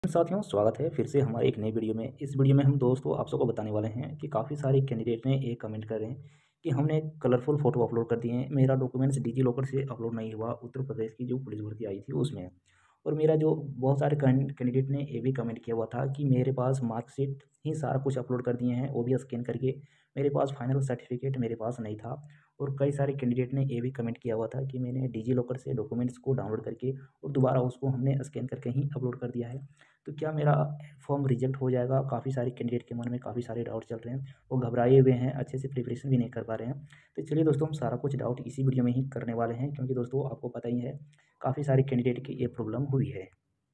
साथियों, स्वागत है फिर से हमारे एक नई वीडियो में। इस वीडियो में हम दोस्तों आप सबको बताने वाले हैं कि काफ़ी सारे कैंडिडेट ने एक कमेंट कर रहे हैं कि हमने कलरफुल फ़ोटो अपलोड कर दिए हैं, मेरा डॉक्यूमेंट्स डिजी लॉकर से अपलोड नहीं हुआ। उत्तर प्रदेश की जो पुलिस भर्ती आई थी उसमें, और मेरा जो बहुत सारे कैंडिडेट ने ये भी कमेंट किया हुआ था कि मेरे पास मार्कशीट ही सारा कुछ अपलोड कर दिए हैं, वो भी स्कैन करके। मेरे पास फाइनल सर्टिफिकेट मेरे पास नहीं था। और कई सारे कैंडिडेट ने ये भी कमेंट किया हुआ था कि मैंने डिजी लॉकर से डॉक्यूमेंट्स को डाउनलोड करके और दोबारा उसको हमने स्कैन करके ही अपलोड कर दिया है। तो क्या मेरा फॉर्म रिजेक्ट हो जाएगा? काफ़ी सारे कैंडिडेट के मन में काफ़ी सारे डाउट चल रहे हैं, वो घबराए हुए हैं, अच्छे से प्रिपरेशन भी नहीं कर पा रहे हैं। तो चलिए दोस्तों, हम सारा कुछ डाउट इसी वीडियो में ही करने वाले हैं, क्योंकि दोस्तों आपको पता ही है काफ़ी सारे कैंडिडेट की ये प्रॉब्लम हुई है।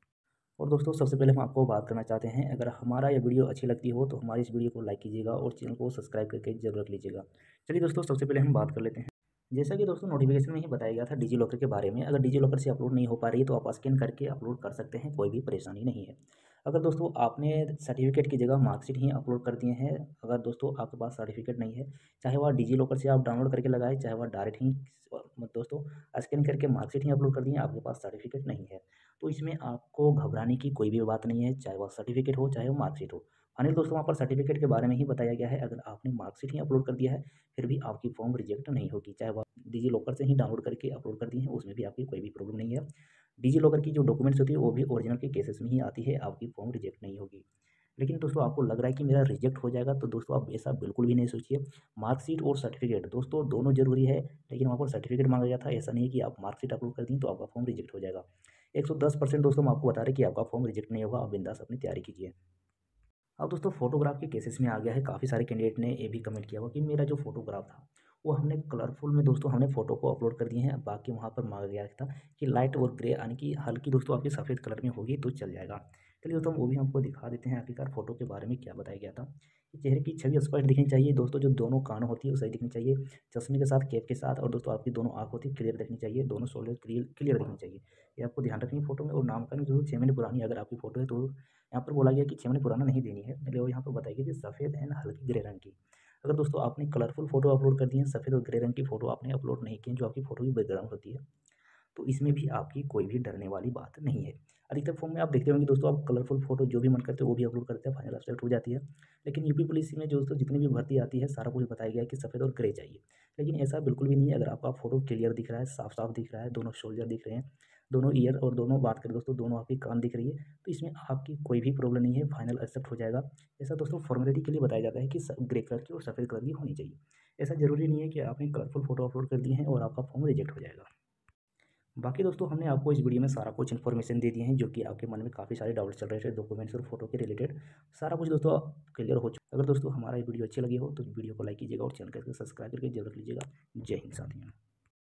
और दोस्तों सबसे पहले हम आपको बात करना चाहते हैं, अगर हमारा ये वीडियो अच्छी लगती हो तो हमारी इस वीडियो को लाइक कीजिएगा और चैनल को सब्सक्राइब करके जरूर रख लीजिएगा। चलिए दोस्तों, सबसे पहले हम बात कर लेते हैं। जैसा कि दोस्तों नोटिफिकेशन में ही बताया गया था डिजी लॉकर के बारे में, अगर डिजी लॉकर से अपलोड नहीं हो पा रही है तो आप स्कैन करके अपलोड कर सकते हैं, कोई भी परेशानी नहीं है। अगर दोस्तों आपने सर्टिफिकेट की जगह मार्कशीट ही अपलोड कर दिए हैं, अगर दोस्तों आपके पास सर्टिफिकेट नहीं है, चाहे वह डिजी लॉकर से आप डाउनलोड करके लगाए, चाहे वह डायरेक्ट ही दोस्तों स्कैन करके मार्कशीट ही अपलोड कर दिए, आपके पास सर्टिफिकेट नहीं है, तो इसमें आपको घबराने की कोई भी बात नहीं है, चाहे वह सर्टिफिकेट हो चाहे वो मार्कशीट हो। फाइनल दोस्तों वहाँ पर सर्टिफिकेट के बारे में ही बताया गया है, अगर आपने मार्कशीट ही अपलोड कर दिया है फिर भी आपकी फॉर्म रिजेक्ट नहीं होगी, चाहे वह डिजी लॉकर से ही डाउनलोड करके अपलोड कर दिए हैं, उसमें भी आपकी कोई भी प्रॉब्लम नहीं है। डिजी लॉकर की जो डॉक्यूमेंट्स होती है वो भी ओरिजिनल के केसेस में ही आती है, आपकी फॉर्म रिजेक्ट नहीं होगी। लेकिन दोस्तों आपको लग रहा है कि मेरा रिजेक्ट हो जाएगा, तो दोस्तों आप ऐसा बिल्कुल भी नहीं सोचिए। मार्कशीट और सर्टिफिकेट दोस्तों दोनों ज़रूरी है, लेकिन वहाँ पर सर्टिफिकेट मांगा गया था, ऐसा नहीं है कि आप मार्कशीट अपलोड कर दें तो आपका फॉर्म रिजेक्ट हो जाएगा। 110% दोस्तों हम आपको बता रहे हैं कि आपका फॉर्म रिजेक्ट नहीं होगा, आप बिंदास अपनी तैयारी कीजिए। अब दोस्तों फोटोग्राफ के केसेस में आ गया है, काफ़ी सारे कैंडिडेट ने ये भी कमेंट किया हुआ कि मेरा जो फोटोग्राफ था वो हमने कलरफुल में दोस्तों हमने फ़ोटो को अपलोड कर दिए हैं, बाकी वहाँ पर मांगा गया था कि लाइट और ग्रे यानी कि हल्की दोस्तों आपकी सफ़ेद कलर में होगी तो चल जाएगा। चलिए दोस्तों वो भी हमको दिखा देते हैं आखिरकार फ़ोटो के बारे में क्या बताया गया था कि चेहरे की छवि स्पष्ट दिखनी चाहिए दोस्तों, जो दोनों कान होती है वो सही दिखनी चाहिए, चश्मे के साथ कैप के साथ, और दोस्तों आपकी दोनों आँख होती है क्लियर दिखनी चाहिए, दोनों शोल्डर क्लियर क्लियर दिखनी चाहिए। ये आपको ध्यान रखनी है फोटो में। और नामकरण जो 6 महीने पुरानी अगर आपकी फ़ोटो है तो यहाँ पर बोला गया कि 6 महीने पुराना नहीं देनी है, मतलब वो यहाँ पर बताई गई कि सफ़ेद एंड हल्की ग्रे रंग की। अगर दोस्तों आपने कलरफुल फ़ोटो अपलोड कर दी है, सफ़ेद और ग्रे रंग की फ़ोटो आपने अपलोड नहीं की है, जो आपकी फ़ोटो की बैकग्राउंड होती है, तो इसमें भी आपकी कोई भी डरने वाली बात नहीं है। अधिकतर फ़ॉर्म में आप देखते होंगे दोस्तों, आप कलरफुल फ़ोटो जो भी मन करते हो वो भी अपलोड करते हैं, फाइनल एक्सेप्ट हो जाती है। लेकिन यूपी पुलिस में जो दोस्तों जितनी भी भर्ती आती है, सारा कुछ बताया गया है कि सफ़ेद और ग्रे चाहिए। लेकिन ऐसा बिल्कुल भी नहीं है, अगर आपका फ़ोटो क्लियर दिख रहा है, साफ-साफ दिख रहा है, दोनों शोल्डर दिख रहे हैं, दोनों ईयर और दोनों बात करें दोस्तों दोनों आपकी कान दिख रही है, तो इसमें आपकी कोई भी प्रॉब्लम नहीं है, फाइनल एक्सेप्ट हो जाएगा। ऐसा दोस्तों फॉर्मेलिटी के लिए बताया जाता है कि ग्रे कलर की और सफ़ेद कलर की होनी चाहिए। ऐसा ज़रूरी नहीं है कि आपने कलरफुल फ़ोटो अपलोड कर दिए हैं और आपका फॉर्म रिजेक्ट हो जाएगा। बाकी दोस्तों हमने आपको इस वीडियो में सारा कुछ इन्फॉर्मेशन दे दिए हैं, जो कि आपके मन में काफ़ी सारे डाउट चल रहे थे डॉक्यूमेंट्स और फोटो के रिलेटेड। सारा कुछ दोस्तों क्लियर हो चुका। अगर दोस्तों हमारा ये वीडियो अच्छी लगी हो तो वीडियो को लाइक कीजिएगा और चैनल को सब्सक्राइब करके जरूर लीजिएगा। जय हिंद साथियों।